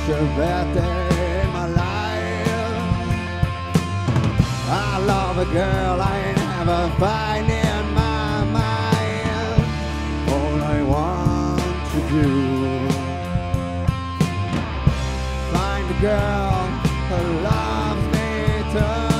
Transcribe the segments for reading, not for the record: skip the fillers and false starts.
a bad day in my life. I love a girl I never find in my mind. All I want to do, find a girl who loves me too.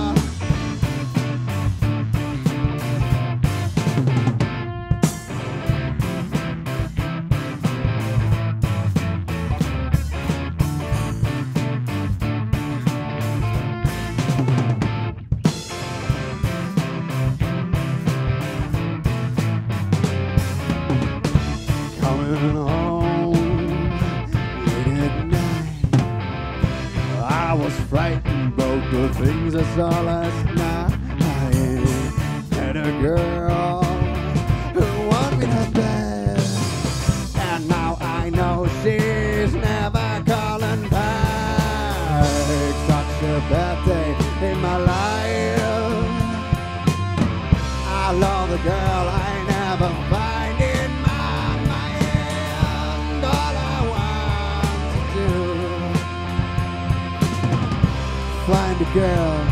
Coming home late at night, I was frightened about the things I saw last night. Met a girl who wanted me to bed, and now I know she's never calling back. Such a bad day in my life. I love the girl I never find in my mind. All I want to do, find a girl